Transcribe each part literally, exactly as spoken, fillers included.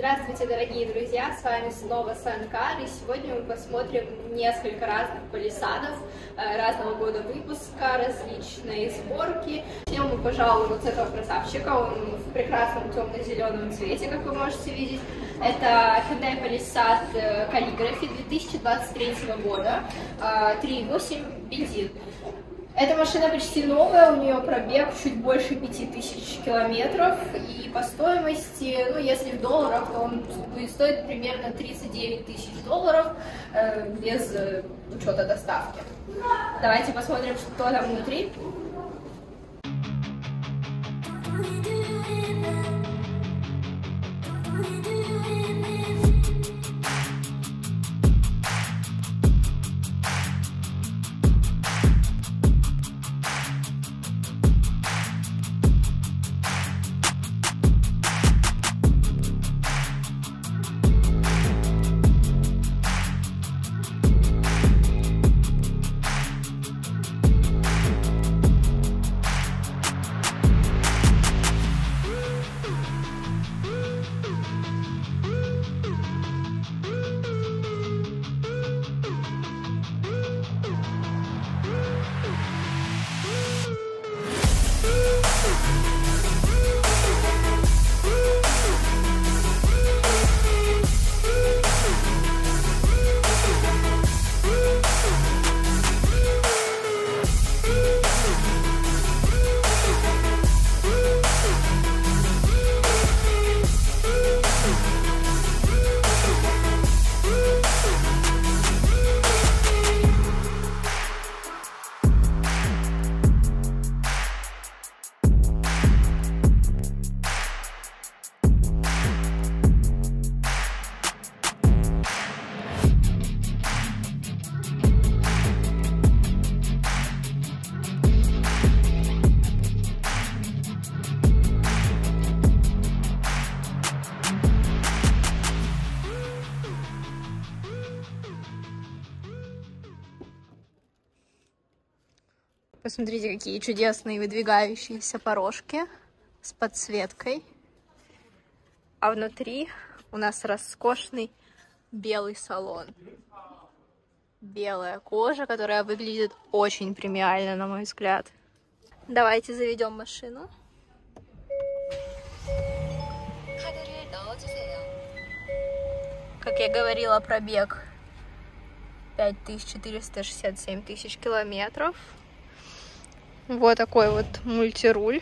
Здравствуйте, дорогие друзья! С вами снова Санкар, и сегодня мы посмотрим несколько разных палисадов разного года выпуска, различные сборки. Начнем мы, пожалуй, вот с этого красавчика. Он в прекрасном темно-зеленом цвете, как вы можете видеть. Это Hyundai Palisade Calligraphy две тысячи двадцать третьего года, три и восемь бензин. Эта машина почти новая, у нее пробег чуть больше пяти тысяч километров, и по стоимости, ну если в долларах, то он будет стоить примерно тридцать девять тысяч долларов э, без э, учета доставки. Давайте посмотрим, что там внутри. Посмотрите, какие чудесные выдвигающиеся порожки с подсветкой. А внутри у нас роскошный белый салон. Белая кожа, которая выглядит очень премиально, на мой взгляд. Давайте заведем машину. Как я говорила, пробег пять тысяч четыреста шестьдесят семь тысяч километров. Вот такой вот мультируль.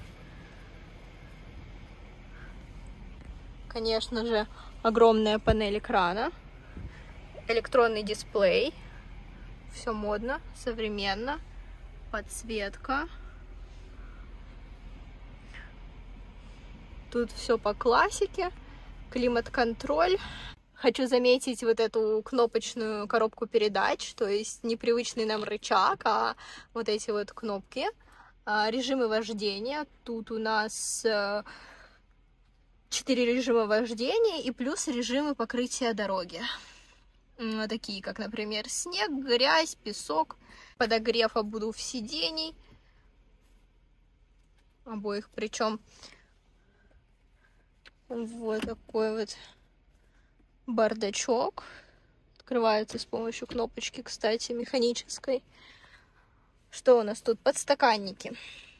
Конечно же, огромная панель экрана. Электронный дисплей. Все модно, современно. Подсветка. Тут все по классике. Климат-контроль. Хочу заметить вот эту кнопочную коробку передач, то есть непривычный нам рычаг, а вот эти вот кнопки. Режимы вождения. Тут у нас четыре режима вождения и плюс режимы покрытия дороги. Такие, как, например, снег, грязь, песок, подогрев ободов сидений. Обоих причем. Вот такой вот бардачок. Открывается с помощью кнопочки, кстати, механической. Что у нас тут? Подстаканники.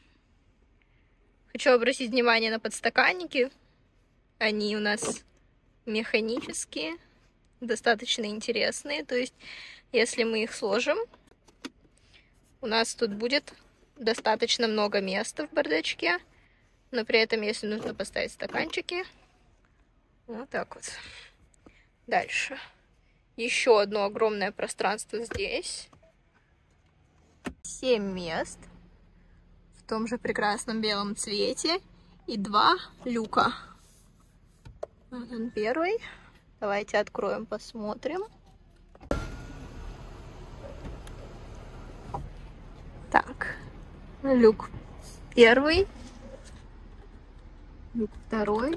Хочу обратить внимание на подстаканники. Они у нас механические, достаточно интересные. То есть, если мы их сложим, у нас тут будет достаточно много места в бардачке. Но при этом, если нужно поставить стаканчики, вот так вот. Дальше. Еще одно огромное пространство здесь. Семь мест. В том же прекрасном белом цвете. И два люка. Вот он первый. Давайте откроем, посмотрим. Так. Люк первый. Люк второй.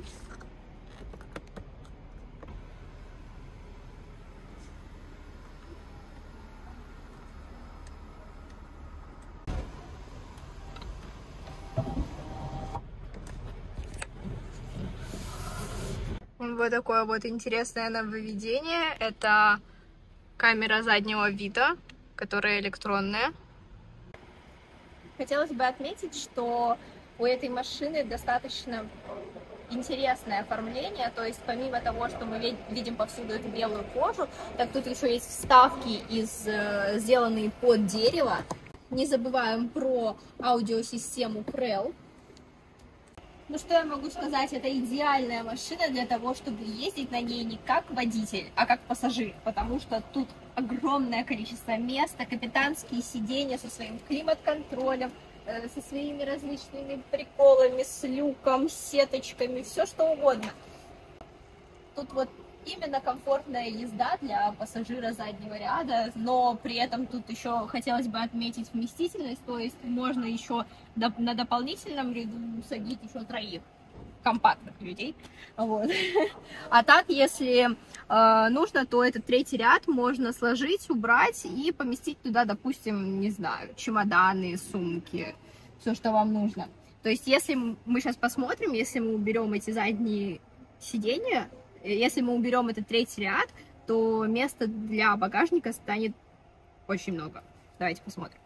Вот такое вот интересное нововведение. Это камера заднего вида, которая электронная. Хотелось бы отметить, что у этой машины достаточно интересное оформление, то есть помимо того, что мы видим повсюду эту белую кожу, так тут еще есть вставки, из, сделанные под дерево. Не забываем про аудиосистему Krell. Ну что я могу сказать, это идеальная машина для того, чтобы ездить на ней не как водитель, а как пассажир, потому что тут огромное количество места, капитанские сиденья со своим климат-контролем, э, со своими различными приколами, с люком, с сеточками, все что угодно. Тут вот именно комфортная езда для пассажира заднего ряда, но при этом тут еще хотелось бы отметить вместительность, то есть можно еще доп- на дополнительном ряду садить еще троих компактных людей. Вот. А так, если э, нужно, то этот третий ряд можно сложить, убрать и поместить туда, допустим, не знаю, чемоданы, сумки, все, что вам нужно. То есть, если мы сейчас посмотрим, если мы уберем эти задние сиденья, если мы уберем этот третий ряд, то места для багажника станет очень много. Давайте посмотрим.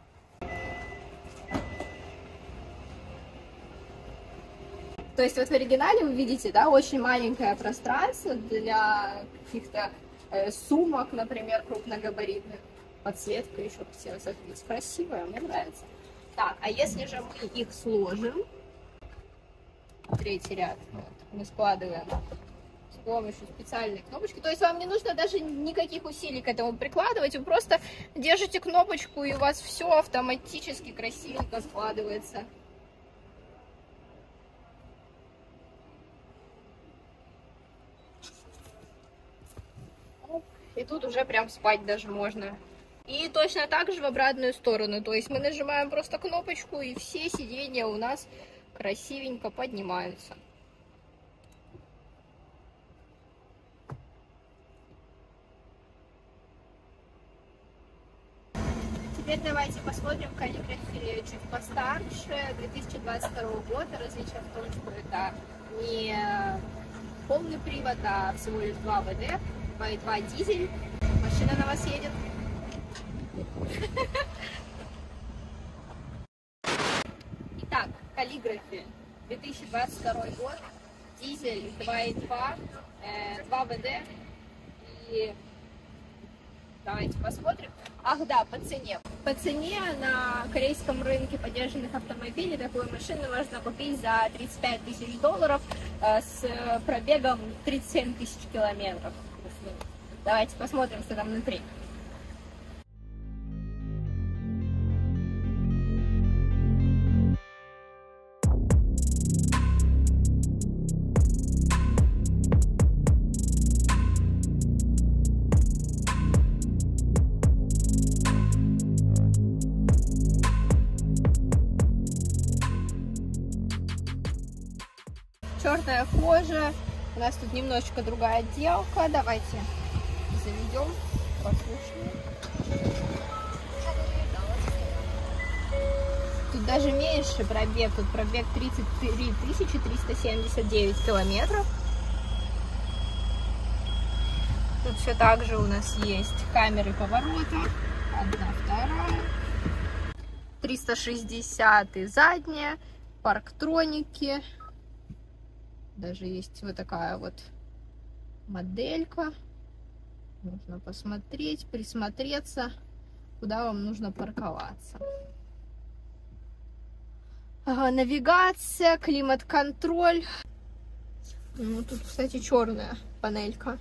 То есть вот в оригинале вы видите, да, очень маленькое пространство для каких-то э, сумок, например, крупногабаритных. Подсветка еще хотелось красивая, мне нравится. Так, а если же мы их сложим, третий ряд, вот, мы складываем с помощью специальной кнопочки, то есть вам не нужно даже никаких усилий к этому прикладывать, вы просто держите кнопочку, и у вас все автоматически красивенько складывается. И тут уже прям спать даже можно. И точно так же в обратную сторону, то есть мы нажимаем просто кнопочку, и все сиденья у нас красивенько поднимаются. Теперь давайте посмотрим каллиграфию чуть постарше, две тысячи двадцать второго года. Различие в том, что это не полный привод, а всего лишь два вэ дэ, два и два дизель. Машина на вас едет. Итак, каллиграфия, две тысячи двадцать второй год, дизель два и два, два вэ дэ. И давайте посмотрим. Ах да, по цене. По цене на корейском рынке подержанных автомобилей такую машину можно купить за тридцать пять тысяч долларов э, с пробегом тридцать семь тысяч километров. Давайте посмотрим, что там внутри. Черная кожа, у нас тут немножечко другая отделка, давайте заведем, послушаем. Тут даже меньше пробег, тут пробег тридцать три тысячи триста семьдесят девять километров. Тут все так же у нас есть камеры поворота, одна, вторая, триста шестьдесят и задняя, парктроники. Даже есть вот такая вот моделька. Нужно посмотреть, присмотреться, куда вам нужно парковаться. Ага, навигация, климат-контроль. Ну, тут, кстати, черная панелька.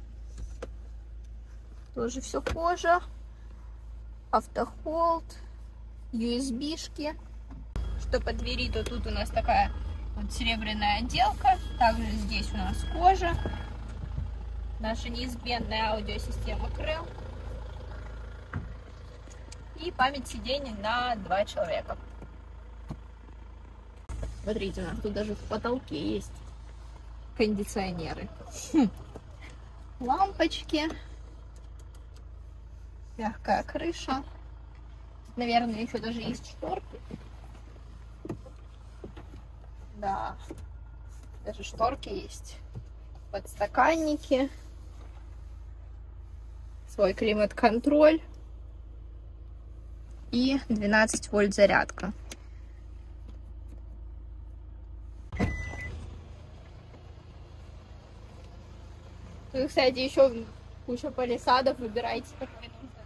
Тоже все кожа. Автохолд, ю эс би-шки. Что по двери, то тут у нас такая вот серебряная отделка. Также здесь у нас кожа. Наша неизменная аудиосистема Krell. И память сидений на два человека. Смотрите, у нас тут даже в потолке есть кондиционеры. Хм. Лампочки. Мягкая крыша. Тут, наверное, еще даже есть шторки. Да, даже шторки есть. подстаканники, свой климат-контроль и двенадцать вольт зарядка. Тут, кстати, еще куча палисадов, выбирайте, какой нужно.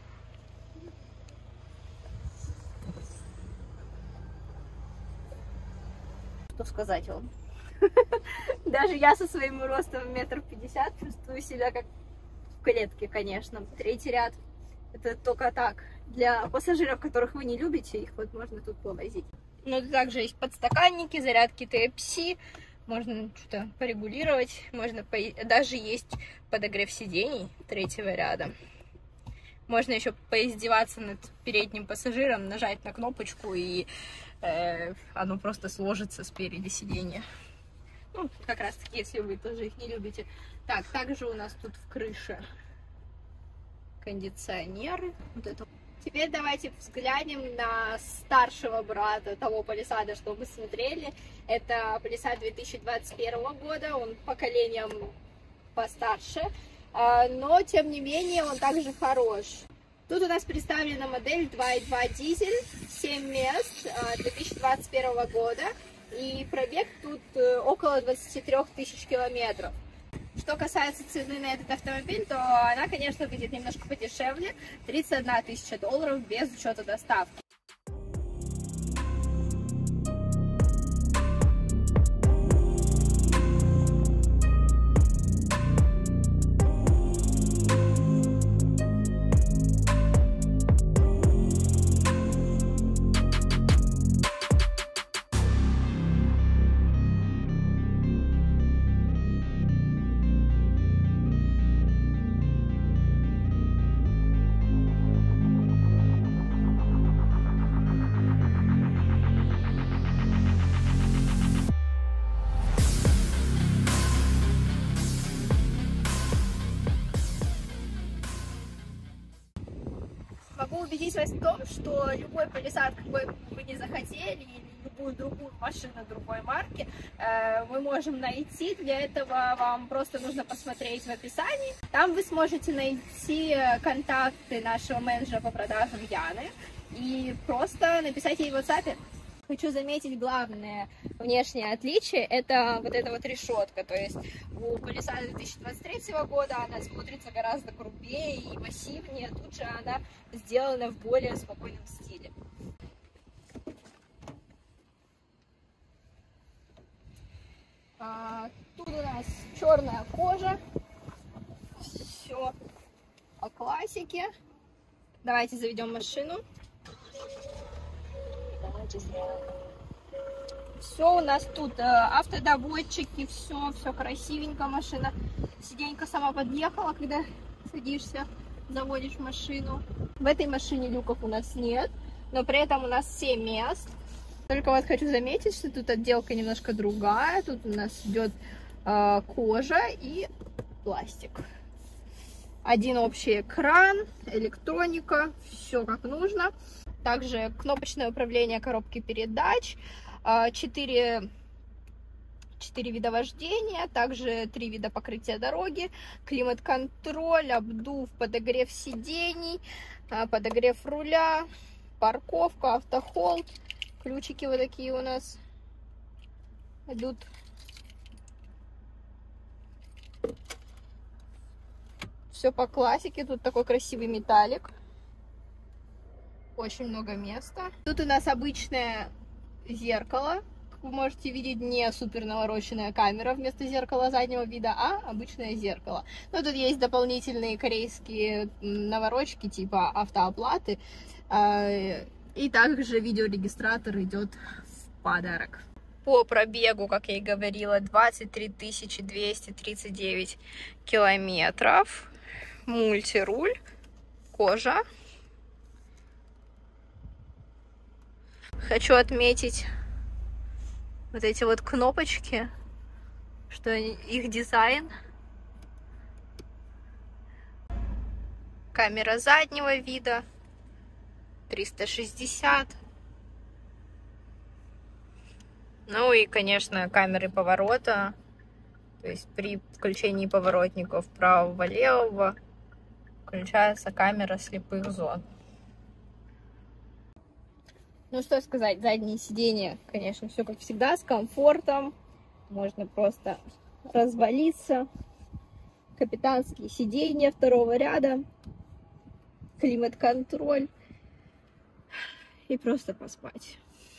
Что сказать вам? Даже я со своим ростом метр пятьдесят чувствую себя как в клетке, конечно. Третий ряд это только так. Для пассажиров, которых вы не любите, их вот можно тут повозить. Но также есть подстаканники, зарядки Type-C. Можно что-то порегулировать. Можно по... даже есть подогрев сидений третьего ряда. Можно еще поиздеваться над передним пассажиром, нажать на кнопочку, и э, оно просто сложится спереди сиденья. Ну, как раз таки, если вы тоже их не любите. Так, также у нас тут в крыше кондиционеры. Вот это. Теперь давайте взглянем на старшего брата того палисада, что мы смотрели. Это палисад две тысячи двадцать первого года, он поколением постарше, но тем не менее он также хорош. Тут у нас представлена модель два и два дизель, семь мест, две тысячи двадцать первого года, и пробег тут около двадцати трёх тысяч километров. Что касается цены на этот автомобиль, то она, конечно, выйдет немножко подешевле, тридцать одна тысяча долларов без учета доставки. Могу убедить вас в том, что любой палисад, какой бы вы ни захотели, или любую другую машину другой марки, э, мы можем найти. Для этого вам просто нужно посмотреть в описании. Там вы сможете найти контакты нашего менеджера по продажам Яны и просто написать ей в WhatsApp. Хочу заметить главное внешнее отличие, это вот эта вот решетка, то есть у палисада две тысячи двадцать третьего года она смотрится гораздо крупнее и массивнее, тут же она сделана в более спокойном стиле. А, тут у нас черная кожа, все по классике. Давайте заведем машину. Все у нас тут э, автодоводчики, все, все красивенько, машина. Сиденька сама подъехала, когда садишься, заводишь машину. В этой машине люков у нас нет, но при этом у нас семь мест. Только вот хочу заметить, что тут отделка немножко другая. Тут у нас идет э, кожа и пластик. Один общий экран, электроника, все как нужно. Также кнопочное управление коробки передач, четыре вида вождения, также три вида покрытия дороги, климат-контроль, обдув, подогрев сидений, подогрев руля, парковка, автохолд. Ключики вот такие у нас идут. Все по классике, тут такой красивый металлик. Очень много места. Тут у нас обычное зеркало. Как вы можете видеть, не супер навороченная камера вместо зеркала заднего вида, а обычное зеркало. Но тут есть дополнительные корейские наворочки типа автооплаты. И также видеорегистратор идет в подарок. По пробегу, как я и говорила, двадцать три тысячи двести тридцать девять километров. Мультируль, кожа. Хочу отметить вот эти вот кнопочки, что их дизайн. Камера заднего вида, триста шестьдесят. Ну и, конечно, камеры поворота. То есть при включении поворотников правого-левого включается камера слепых зон. Ну что сказать, задние сиденья, конечно, все как всегда, с комфортом. Можно просто развалиться. Капитанские сиденья второго ряда. Климат-контроль. И просто поспать.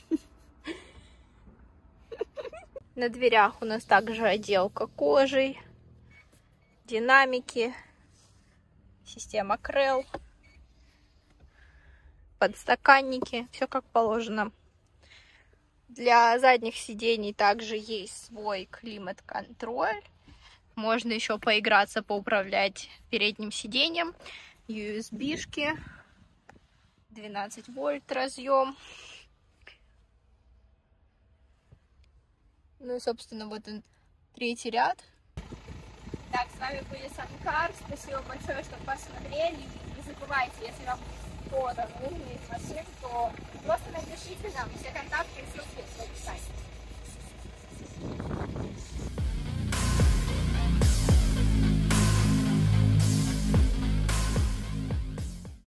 На дверях у нас также отделка кожей, динамики, система крэл, подстаканники, все как положено. Для задних сидений также есть свой климат-контроль. Можно еще поиграться, поуправлять передним сиденьем. ю эс би-шки, двенадцать вольт разъем. Ну и, собственно, вот он, третий ряд. Так, с вами были Санкар. Спасибо большое, что посмотрели. Не забывайте, если вам кто-то нужен из машин, то просто напишите нам. Все контакты и ссылки